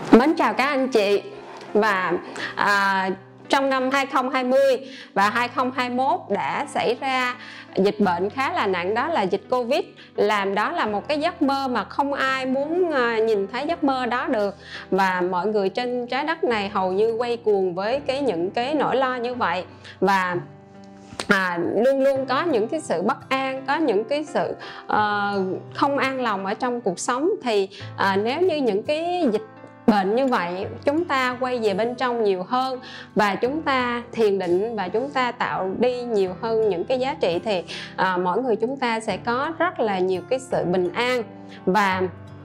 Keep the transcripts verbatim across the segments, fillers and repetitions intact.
Mến chào các anh chị. Và à, trong năm hai không hai không và hai không hai mốt đã xảy ra dịch bệnh khá là nặng, đó là dịch Covid. Làm đó là một cái giấc mơ mà không ai muốn nhìn thấy giấc mơ đó được. Và mọi người trên trái đất này hầu như quay cuồng với cái những cái nỗi lo như vậy. Và À, luôn luôn có những cái sự bất an, có những cái sự uh, không an lòng ở trong cuộc sống. Thì uh, nếu như những cái dịch bệnh như vậy, chúng ta quay về bên trong nhiều hơn và chúng ta thiền định và chúng ta tạo đi nhiều hơn những cái giá trị, thì uh, mỗi người chúng ta sẽ có rất là nhiều cái sự bình an. Và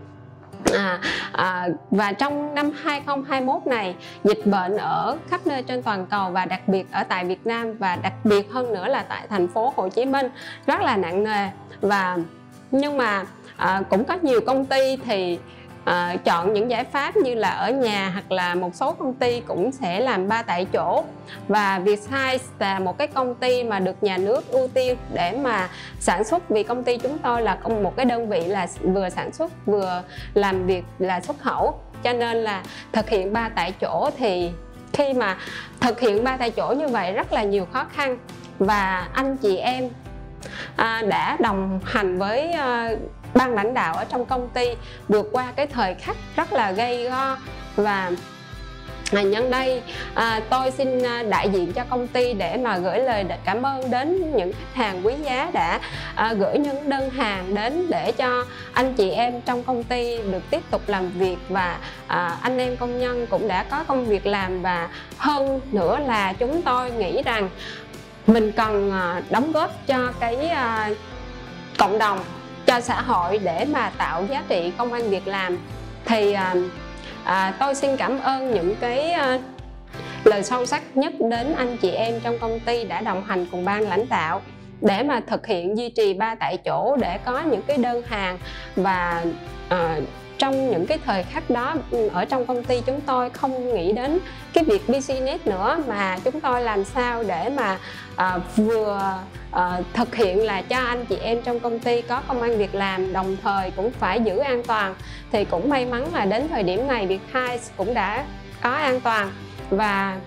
À, à, và trong năm hai không hai mốt này, dịch bệnh ở khắp nơi trên toàn cầu và đặc biệt ở tại Việt Nam và đặc biệt hơn nữa là tại thành phố Hồ Chí Minh rất là nặng nề. Và nhưng mà à, cũng có nhiều công ty thì à, chọn những giải pháp như là ở nhà, hoặc là một số công ty cũng sẽ làm ba tại chỗ. Và Vietsize là một cái công ty mà được nhà nước ưu tiên để mà sản xuất, vì công ty chúng tôi là một cái đơn vị là vừa sản xuất vừa làm việc là xuất khẩu, cho nên là thực hiện ba tại chỗ. Thì khi mà thực hiện ba tại chỗ như vậy rất là nhiều khó khăn, và anh chị em à, đã đồng hành với à, ban lãnh đạo ở trong công ty vượt qua cái thời khắc rất là gay go. Và à, nhân đây à, tôi xin đại diện cho công ty để mà gửi lời cảm ơn đến những khách hàng quý giá đã à, gửi những đơn hàng đến để cho anh chị em trong công ty được tiếp tục làm việc, và à, anh em công nhân cũng đã có công việc làm. Và hơn nữa là chúng tôi nghĩ rằng mình cần à, đóng góp cho cái à, cộng đồng, cho xã hội để mà tạo giá trị công ăn việc làm. Thì à, à, tôi xin cảm ơn những cái à, lời sâu sắc nhất đến anh chị em trong công ty đã đồng hành cùng ban lãnh đạo để mà thực hiện duy trì ba tại chỗ, để có những cái đơn hàng. Và à, trong những cái thời khắc đó ở trong công ty chúng tôi không nghĩ đến cái việc business nữa, mà chúng tôi làm sao để mà à, vừa à, thực hiện là cho anh chị em trong công ty có công ăn việc làm, đồng thời cũng phải giữ an toàn. Thì cũng may mắn là đến thời điểm này Vietsize cũng đã có an toàn. Và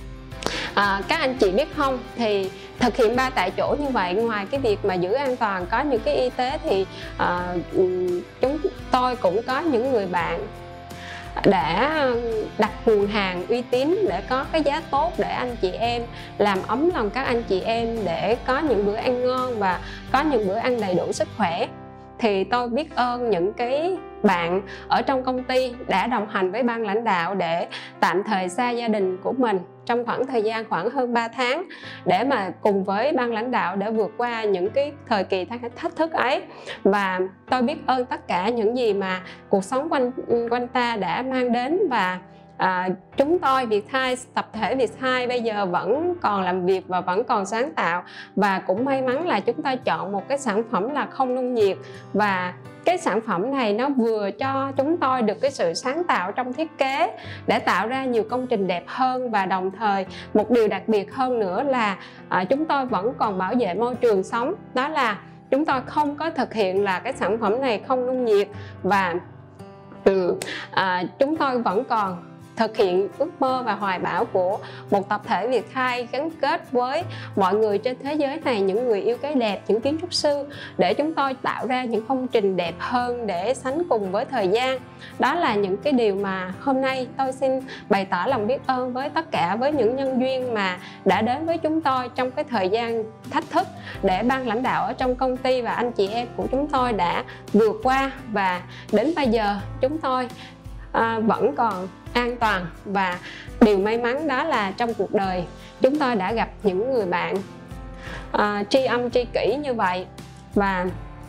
à, các anh chị biết không, thì thực hiện ba tại chỗ như vậy, ngoài cái việc mà giữ an toàn, có những cái y tế, thì à, chúng tôi cũng có những người bạn đã đặt nguồn hàng uy tín để có cái giá tốt để anh chị em làm ấm lòng các anh chị em, để có những bữa ăn ngon và có những bữa ăn đầy đủ sức khỏe. Thì tôi biết ơn những cái bạn ở trong công ty đã đồng hành với ban lãnh đạo để tạm thời xa gia đình của mình trong khoảng thời gian khoảng hơn ba tháng, để mà cùng với ban lãnh đạo để vượt qua những cái thời kỳ thách thức ấy. Và tôi biết ơn tất cả những gì mà cuộc sống quanh quanh ta đã mang đến. Và À, chúng tôi Vietsize, tập thể Vietsize bây giờ vẫn còn làm việc và vẫn còn sáng tạo. Và cũng may mắn là chúng tôi chọn một cái sản phẩm là không nung nhiệt. Và cái sản phẩm này nó vừa cho chúng tôi được cái sự sáng tạo trong thiết kế để tạo ra nhiều công trình đẹp hơn. Và đồng thời một điều đặc biệt hơn nữa là à, chúng tôi vẫn còn bảo vệ môi trường sống. Đó là chúng tôi không có thực hiện là cái sản phẩm này không nung nhiệt. Và ừ, à, chúng tôi vẫn còn thực hiện ước mơ và hoài bão của một tập thể Vietsize gắn kết với mọi người trên thế giới này, những người yêu cái đẹp, những kiến trúc sư, để chúng tôi tạo ra những công trình đẹp hơn để sánh cùng với thời gian. Đó là những cái điều mà hôm nay tôi xin bày tỏ lòng biết ơn với tất cả với những nhân duyên mà đã đến với chúng tôi trong cái thời gian thách thức, để ban lãnh đạo ở trong công ty và anh chị em của chúng tôi đã vượt qua. Và đến bây giờ chúng tôi à, vẫn còn an toàn. Và điều may mắn đó là trong cuộc đời chúng tôi đã gặp những người bạn à, tri âm tri kỷ như vậy. Và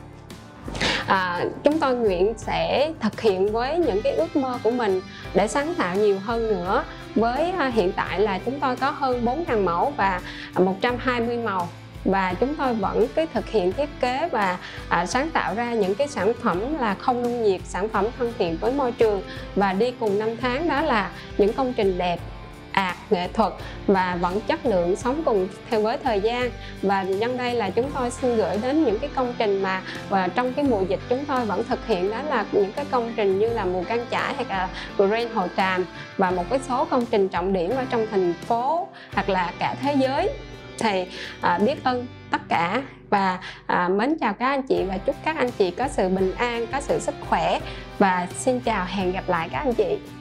à, chúng tôi nguyện sẽ thực hiện với những cái ước mơ của mình để sáng tạo nhiều hơn nữa. Với à, hiện tại là chúng tôi có hơn bốn nghìn mẫu và một trăm hai mươi màu. Và chúng tôi vẫn cái thực hiện thiết kế và à, sáng tạo ra những cái sản phẩm là không nung nhiệt, sản phẩm thân thiện với môi trường. Và đi cùng năm tháng đó là những công trình đẹp, art, nghệ thuật và vẫn chất lượng sống cùng theo với thời gian. Và nhân đây là chúng tôi xin gửi đến những cái công trình mà và trong cái mùa dịch chúng tôi vẫn thực hiện, đó là những cái công trình như là Mù Căng Chải hoặc là Grand Hồ Tràm, và một cái số công trình trọng điểm ở trong thành phố hoặc là cả thế giới. Thì à, biết ơn tất cả và à, mến chào các anh chị và chúc các anh chị có sự bình an, có sự sức khỏe, và xin chào, hẹn gặp lại các anh chị.